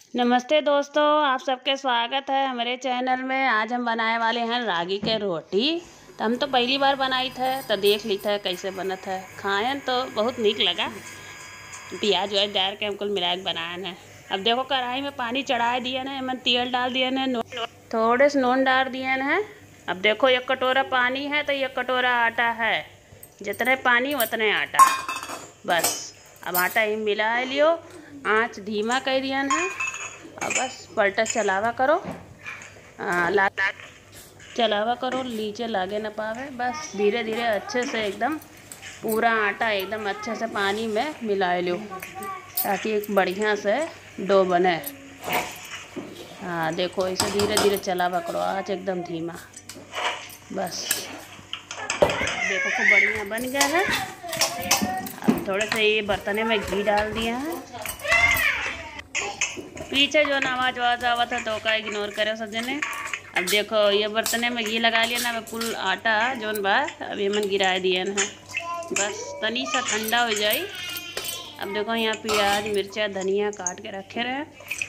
नमस्ते दोस्तों, आप सबके स्वागत है हमारे चैनल में। आज हम बनाए वाले हैं रागी के रोटी। तो हम तो पहली बार बनाई थे तो देख ली था कैसे बनत है। खाएं तो बहुत नीक लगा। प्याज व्याज डाल के हमको मिला के बनाया है। अब देखो कढ़ाई में पानी चढ़ा दिया है, मैं तेल डाल दिया है, थोड़े से नून डाल दिए हैं। अब देखो 1 कटोरा पानी है तो 1 कटोरा आटा है। जितने पानी उतने आटा। बस अब आटा ही मिला लियो, आँच धीमा कर दिया है और बस पलटा चलावा करो। चलावा करो, नीचे लागे न पावे। बस धीरे धीरे अच्छे से एकदम पूरा आटा एकदम अच्छे से पानी में मिला लो ताकि एक बढ़िया से डो बने। हाँ देखो इसे धीरे धीरे चलावा करो, आँच एकदम धीमा। बस देखो खूब बढ़िया बन गया है। अब थोड़े से ये बर्तने में घी डाल दिया है। पीछे जो आवाज़ आवत है तो का इग्नोर करे सब जने। अब देखो ये बर्तने में घी लगा लिया ना, फुल आटा जोन बा अब ये मन गिरा दिए ना। बस तनी सा ठंडा हो जाए। अब देखो यहाँ प्याज मिर्चा धनिया काट के रखे रहे।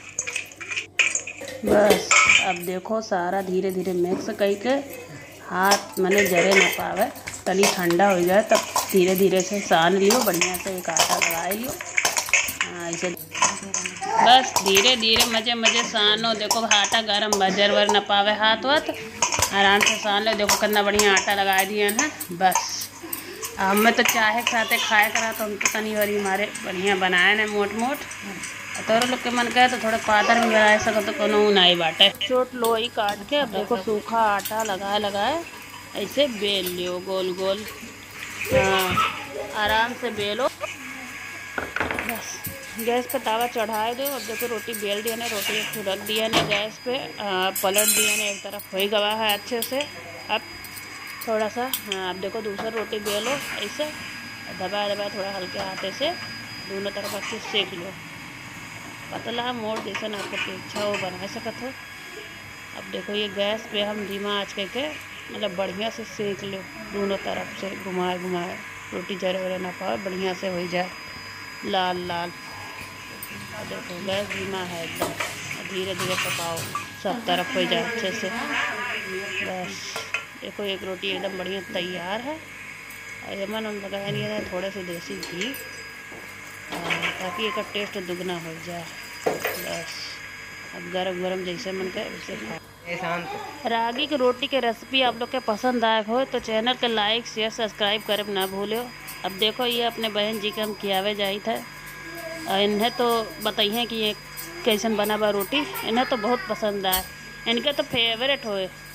बस अब देखो सारा धीरे धीरे मिक्स करके हाथ मने जरे ना पावे, तनी ठंडा हो जाए तब धीरे धीरे से सान लियो, बढ़िया से एक आटा लगा लियो। ऐसे बस धीरे धीरे मजे मजे सानो। देखो आटा गरम बजर वर न पावे, हाथ वाथ आराम से सान लो। देखो कितना बढ़िया आटा लगा दिया है। बस हमें तो चाहे के साथे खाए करा तो हम तो तनी वारी हमारे बढ़िया बनाए ना मोट मोट। तोरो लोग के मन करे तो थोड़ा पातर में बना सको तो कोनो नहीं बाटे। छोट लोई काट के अब देखो सूखा आटा लगाए ऐसे बेल लियो गोल गोल। आराम से बेलो। बस गैस पे तावा चढ़ाए दो। अब देखो रोटी बेल दिया ने, रोटी रख दिया ने गैस पे, पलट दिया ने, एक तरफ हो गवा है अच्छे से। अब थोड़ा सा अब देखो दूसरा रोटी बेलो ऐसे दबा थोड़ा हल्के हाथे से दोनों तरफ अच्छे से सेक लो। पतला मोड़ जैसा आपको इच्छा हो बना सकत हो। अब देखो ये गैस पे हम धीमा आँच करके मतलब बढ़िया से सेक लो, दोनों तरफ से घुमाए रोटी जरे वरे ना पाए, बढ़िया से हो जाए लाल लाल। देखो गैस धीमा है एकदम, धीरे धीरे पकाओ सब तरफ हो जाए अच्छे से। बस देखो एक रोटी एकदम बढ़िया तैयार है। और ये मन लगाया नहीं है थोड़े से देसी घी ताकि एक टेस्ट दुगना हो जाए। बस अब गरम गरम जैसे मन करे वैसे खाओ। रागी की रोटी के रेसिपी आप लोग के पसंद आए हो तो चैनल के लाइक शेयर सब्सक्राइब करे ना भूलो। अब देखो ये अपने बहन जी के हम खियावे जाई थे, इन्हें तो बताइए कि ये कैसन बना बा रोटी। इन्हें तो बहुत पसंद आए, इनके तो फेवरेट होए।